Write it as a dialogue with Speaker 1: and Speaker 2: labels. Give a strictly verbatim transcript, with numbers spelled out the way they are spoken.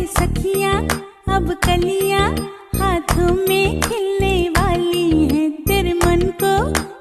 Speaker 1: सखियाँ अब कलियाँ हाथों में खिलने वाली हैं, तेरे मन को